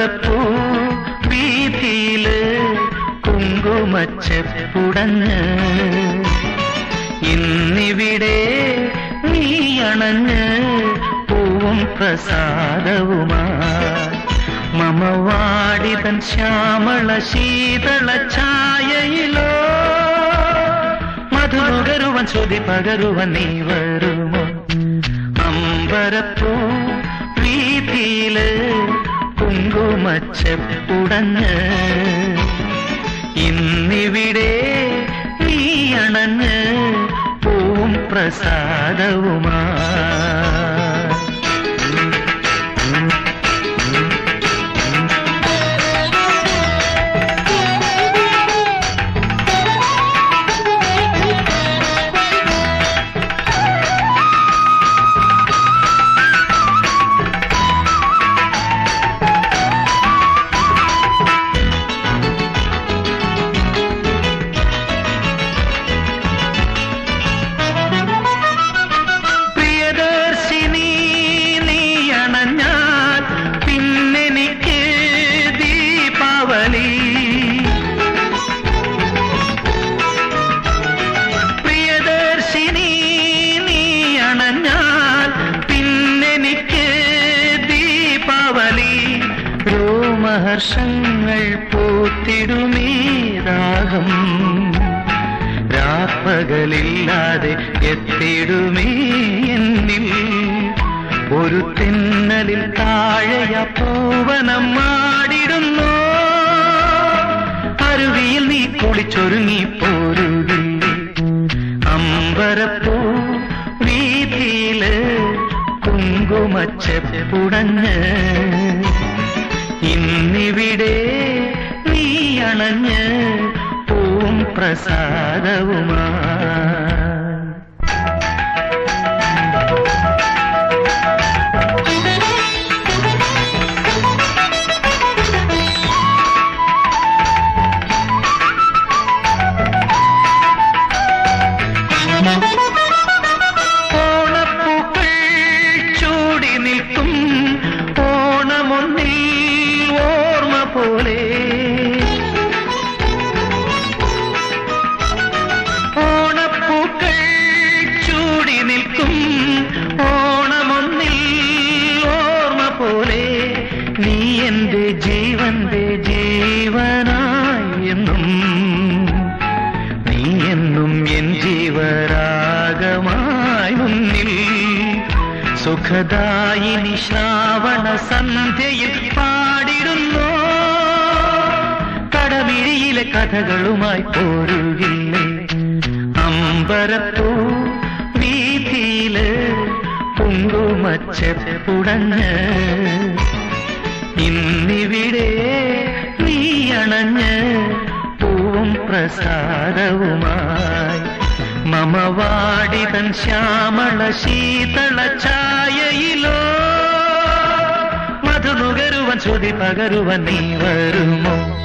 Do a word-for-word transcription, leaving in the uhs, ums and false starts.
അമ്പരപ്പൂ വീതിയില് കുങ്കുമച്ചെപ്പുടഞ്ഞ് ഇന്നിവിടെ നീ അണഞ്ഞ് പൂവും പ്രസാദവുമായി മമവാടിതൻ ശ്യാമള ശീതള ഛായയിലോ മധുനുകരുവൻ ശ്രുതി പകരുവൻ നീ വരുമോ അമ്പരപ്പൂ വീതിയില് കുങ്കുമച്ചെപ്പുടഞ്ഞ് ഇന്നിവിടെ നീ അണഞ്ഞ് പൂവും പ്രസാദവുമായി ഹർഷങ്ങൾ പൂത്തിടുമീ രാഗം രാപ്പകലില്ലാതെ എത്തിടുമീ എന്നിൽ ഒരു തെന്നലിൽ താഴെയ പൂവനം മാടിടുന്നു അരുവിയിൽ നീ കുളിച്ചൊരുങ്ങി പോരുകില്ലേ അമ്പരപ്പൂ വീതിയില് കുങ്കുമച്ചെപ്പുടഞ്ഞ് ഇന്നിവിടെ നീ അണഞ്ഞ് പൂവും പ്രസാദവുമായി ഓണപ്പൂക്കൾ ചൂടി നിൽക്കും ഓണമൊന്നിൽ പോലെ ഓണപ്പൂക്കൾ ചൂടി നിൽക്കും ഓണമൊന്നിൽ ഓർമ്മ പോലെ നീ എന്റെ ജീവന്റെ ജീവനായി എന്നും നീ എന്നും എൻ ജീവരാഗമായി മുന്നിൽ സുഖദായിനി ശ്രാവണ സന്ധ്യയിൽ പാടിടുന്നു കടമിഴിയിലെ കഥകളുമായി പോരുകില്ലേ അമ്പരപ്പൂ വീതിയില് കുങ്കുമച്ചെപ്പുടഞ്ഞ് ഇന്നിവിടെ നീ അണഞ്ഞ് പൂവും പ്രസാദവുമായി മമവാടിതൻ ശ്യാമള ശീതള ഛായയിലോ മധുനുകരുവൻ ശ്രുതി പകരുവൻ നീ വരുമോ